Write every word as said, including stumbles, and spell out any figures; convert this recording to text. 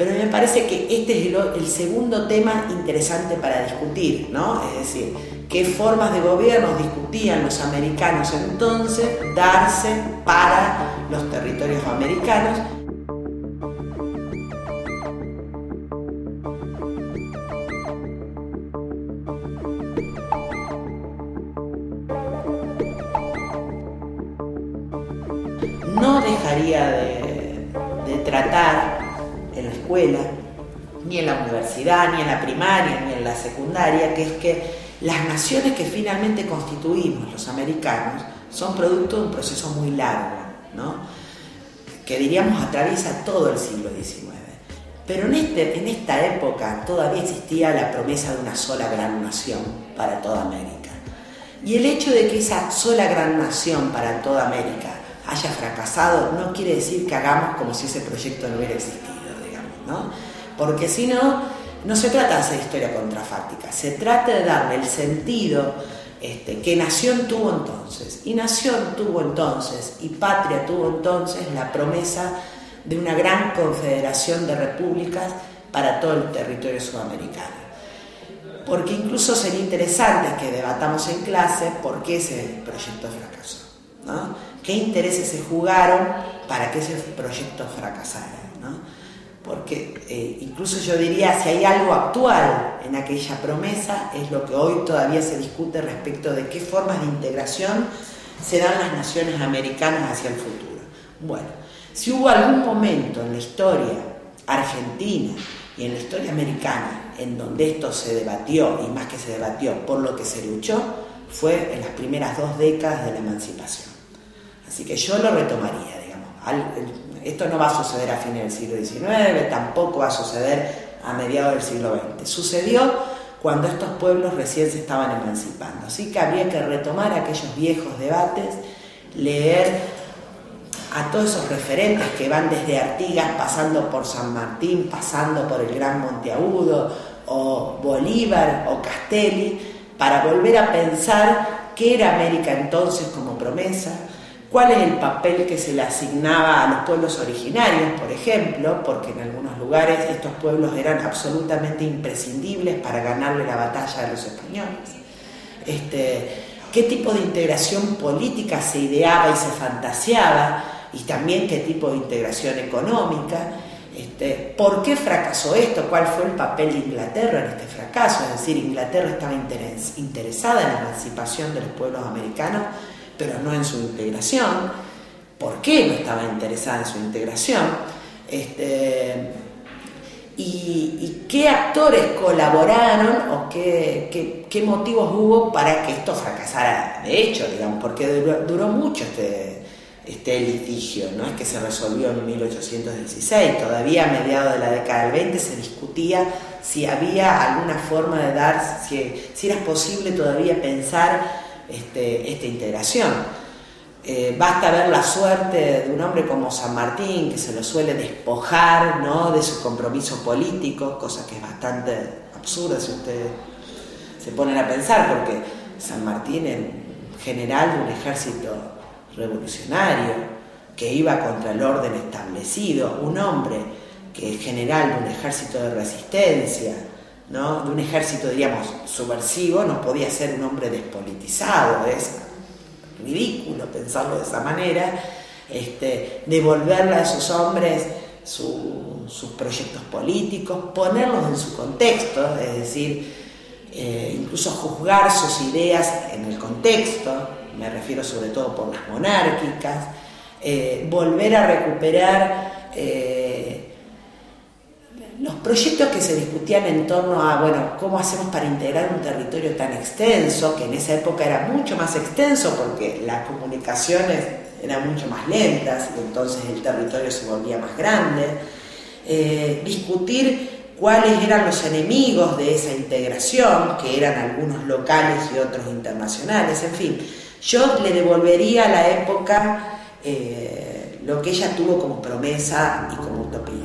Pero me parece que este es el, el segundo tema interesante para discutir, ¿no? Es decir, qué formas de gobierno discutían los americanos entonces darse para los territorios americanos. No dejaría de, de tratar en la escuela, ni en la universidad, ni en la primaria, ni en la secundaria, que es que las naciones que finalmente constituimos los americanos son producto de un proceso muy largo, ¿no? Que diríamos atraviesa todo el siglo diecinueve. Pero en, este, en esta época todavía existía la promesa de una sola gran nación para toda América. Y el hecho de que esa sola gran nación para toda América haya fracasado no quiere decir que hagamos como si ese proyecto no hubiera existido, digamos, ¿no? Porque si no, no se trata de hacer historia contrafáctica, se trata de darle el sentido este, que nación tuvo entonces, y nación tuvo entonces, y patria tuvo entonces la promesa de una gran confederación de repúblicas para todo el territorio sudamericano. Porque incluso sería interesante que debatamos en clase por qué ese proyecto fracasó, ¿no? ¿Qué intereses se jugaron para que ese proyecto fracasara, ¿no? Porque eh, incluso yo diría, si hay algo actual en aquella promesa, es lo que hoy todavía se discute respecto de qué formas de integración se dan las naciones americanas hacia el futuro. Bueno, si hubo algún momento en la historia argentina y en la historia americana en donde esto se debatió, y más que se debatió, por lo que se luchó, fue en las primeras dos décadas de la emancipación. Así que yo lo retomaría, digamos. Esto no va a suceder a fines del siglo diecinueve, tampoco va a suceder a mediados del siglo veinte. Sucedió cuando estos pueblos recién se estaban emancipando. Así que habría que retomar aquellos viejos debates, leer a todos esos referentes que van desde Artigas, pasando por San Martín, pasando por el Gran Monteagudo, o Bolívar, o Castelli, para volver a pensar qué era América entonces como promesa, cuál es el papel que se le asignaba a los pueblos originarios, por ejemplo, porque en algunos lugares estos pueblos eran absolutamente imprescindibles para ganarle la batalla a los españoles. Este, qué tipo de integración política se ideaba y se fantaseaba, y también qué tipo de integración económica. Este, ¿Por qué fracasó esto? ¿Cuál fue el papel de Inglaterra en este fracaso? Es decir, Inglaterra estaba interes, interesada en la emancipación de los pueblos americanos, pero no en su integración. ¿Por qué no estaba interesada en su integración? Este, y, y qué actores colaboraron o qué, qué, qué motivos hubo para que esto fracasara de hecho, digamos, porque duró, duró mucho este, este litigio, no es que se resolvió en mil ochocientos dieciséis, todavía a mediados de la década del veinte se discutía si había alguna forma de dar, si, si era posible todavía pensar Este, esta integración. Eh, basta ver la suerte de un hombre como San Martín, que se lo suele despojar, ¿no?, de su compromiso político, cosa que es bastante absurda si ustedes se ponen a pensar, porque San Martín era un general de un ejército revolucionario que iba contra el orden establecido, un hombre que es general de un ejército de resistencia, ¿no?, de un ejército, diríamos, subversivo, no podía ser un hombre despolitizado. Es ridículo pensarlo de esa manera, este, devolverle a esos hombres su, sus proyectos políticos, ponerlos en su contexto, es decir, eh, incluso juzgar sus ideas en el contexto, me refiero sobre todo por las monárquicas, eh, volver a recuperar eh, los proyectos que se discutían en torno a, bueno, cómo hacemos para integrar un territorio tan extenso, que en esa época era mucho más extenso porque las comunicaciones eran mucho más lentas y entonces el territorio se volvía más grande. Eh, discutir cuáles eran los enemigos de esa integración, que eran algunos locales y otros internacionales, en fin. Yo le devolvería a la época eh, lo que ella tuvo como promesa y como utopía.